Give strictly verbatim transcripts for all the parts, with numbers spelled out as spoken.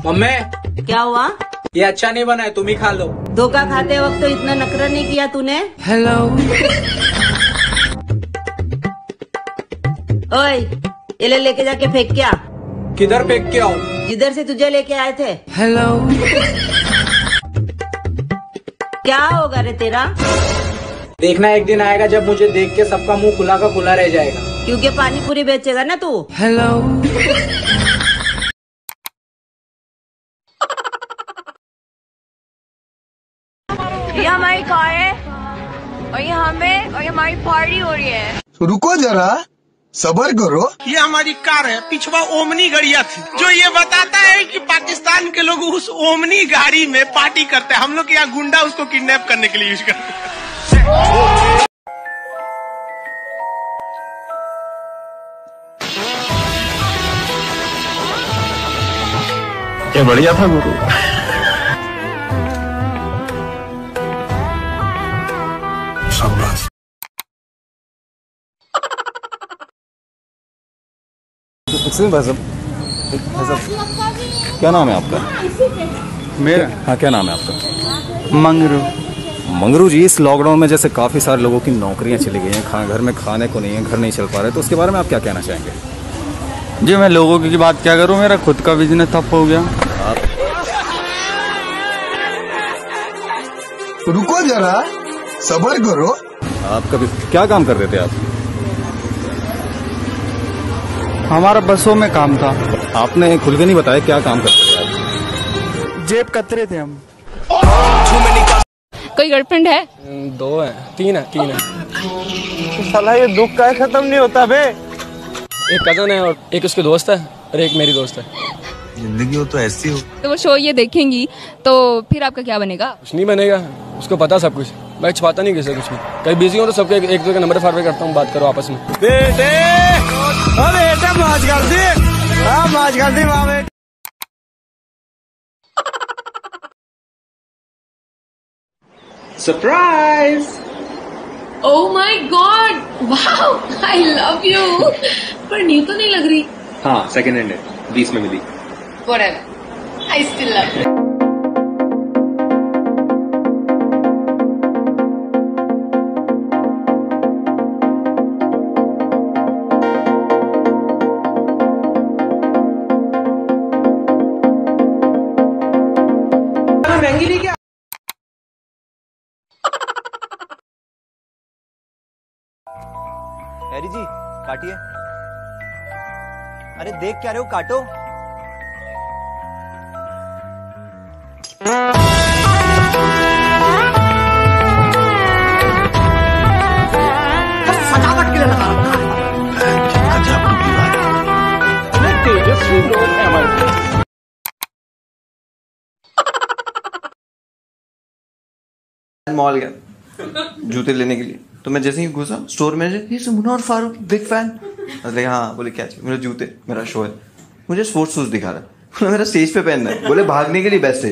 Mummy क्या हुआ? ये अच्छा नहीं बना है, तुम ही खा लो। धोखा खाते वक्त तो इतना नखरा नहीं किया तूने। हेलो। ओए, ये ले लेके जाके फेंक क्या? किधर फेंक के आऊँ? जिधर से तुझे लेके आए थे। हेलो। क्या होगा रे तेरा? देखना एक दिन आएगा जब मुझे देख के सबका मुंह खुला का खुला रह जाएगा। क्योंकि पानी पूरी बेचेगा ना तू। हेलो। ये हमारी कार है और ये हमें और ये हमारी पार्टी हो रही है। रुको जरा, सबर करो। ये हमारी कार है, पिछवा ओमनी गाड़िया थी, जो ये बताता है कि पाकिस्तान के लोग उस ओमनी गाड़ी में पार्टी करते हैं। हम लोग यहाँ गुंडा उसको किडनैप करने के लिए यूज करते हैं। ये बढ़िया था गुरु। भाई साहब, भाई साहब, क्या नाम है आपका? मेरा? हाँ, क्या नाम है आपका? मंगरू। मंगरू जी, इस लॉकडाउन में जैसे काफ़ी सारे लोगों की नौकरियां चली गई हैं, खा घर में खाने को नहीं है, घर नहीं चल पा रहे, तो उसके बारे में आप क्या कहना चाहेंगे? जी मैं लोगों की बात क्या करूं, मेरा खुद का बिजनेस ठप हो गया। आप रुको जरा, सबर करो। आप कभी क्या काम कर रहे थे आप? हमारा बसों में काम था। आपने खुल के नहीं बताया क्या काम करते थे आप? जेब कतरे थे हम। कोई गर्लफ्रेंड है? दो है, तीन है, तीन है। साला ये दुख का खत्म नहीं होता बे। एक कजन है और एक उसके दोस्त है और एक मेरी दोस्त है। जिंदगी हो तो ऐसी हो। तो वो शो ये देखेंगी तो फिर आपका क्या बनेगा? कुछ नहीं बनेगा, उसको पता सब कुछ। मैं छुपाता नहीं किसी कुछ भी। कहीं बिजी हो तो सबके एक दूसरे का नंबर फॉरवर्ड करता हूँ, बात करो आपस में। बेटे ओ बेटा मौज कर दी, हाँ मौज कर दी मामे। Surprise! Oh my god, wow, I love you. पर न्यू तो नहीं लग रही। हाँ, सेकंड हैंड है, बीस में मिली। Whatever, I still love you. महंगी नहीं क्या? हैरी जी काटिए। अरे देख क्या रहे हो, काटो। सजावट के लिए लगा रखा है। तेजस्वी लोग हैं हमारे। मॉल गया जूते लेने के लिए, तो मैं जैसे ही घुसा स्टोर में, ये सुमना और फारूक बिग फैन। बोले हाँ, बोले क्या चाहिए? मेरे जूते, मेरा शो है, मुझे स्पोर्ट्स शूज दिखा रहा है। बोले मेरा स्टेज पे पहनना है। बोले भागने के लिए बेस्ट है।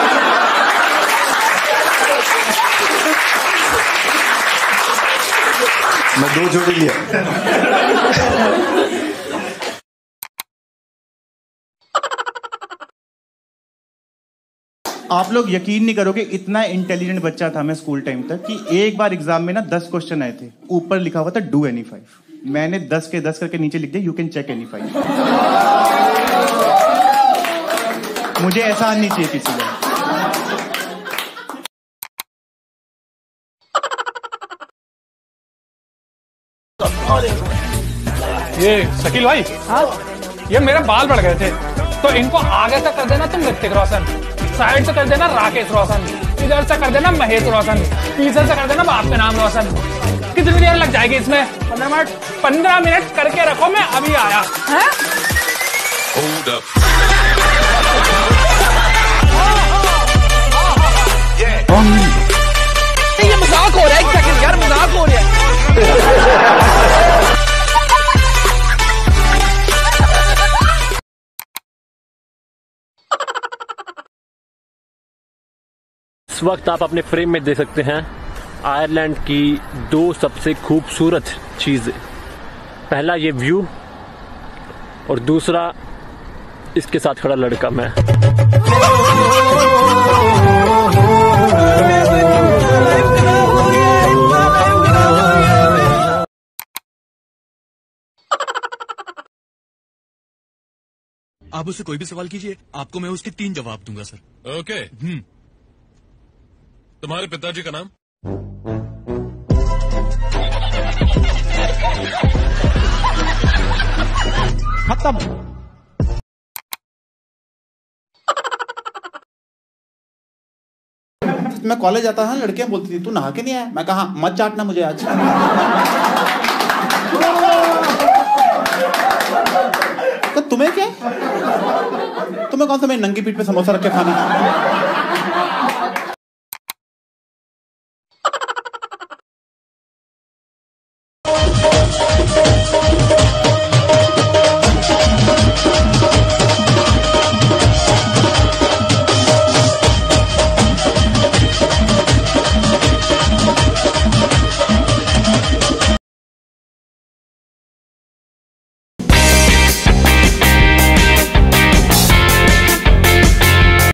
मैं दो जोड़े लिया। आप लोग यकीन नहीं करोगे, इतना इंटेलिजेंट बच्चा था मैं स्कूल टाइम तक कि एक बार एग्जाम में ना दस क्वेश्चन आए थे, ऊपर लिखा हुआ था डू एनी फाइव। मैंने दस के दस करके नीचे लिख दिया you can check any five. मुझे एहसान नहीं चाहिए किसी का। ये शकील भाई, हाँ? ये मेरे बाल बढ़ गए थे, तो इनको आगे से कर देना तुम ऋतिक रोशन, साइड से कर देना राकेश रोशन, इधर से कर देना महेश रोशन, पीछे से कर देना बाप के नाम रोशन। कितनी देर लग जाएगी इसमें? पंद्रह मिनट पंद्रह मिनट करके रखो, मैं अभी आया। है? ये मजाक हो रहा है, एक सेकंड यार, मजाक हो रहा है। इस वक्त आप अपने फ्रेम में देख सकते हैं आयरलैंड की दो सबसे खूबसूरत चीज़ें। पहला ये व्यू और दूसरा इसके साथ खड़ा लड़का मैं। आप उससे कोई भी सवाल कीजिए, आपको मैं उसके तीन जवाब दूंगा सर। ओके। हम्म। तुम्हारे पिताजी का नाम? खत्म। मैं कॉलेज आता था, लड़कियां बोलती थी तू नहा के नहीं आया। मैं कहा मत चाटना मुझे आज। तो तुम्हें क्या, तुम्हें कौन सा मेरी नंगी पीठ पे समोसा रख के खाना।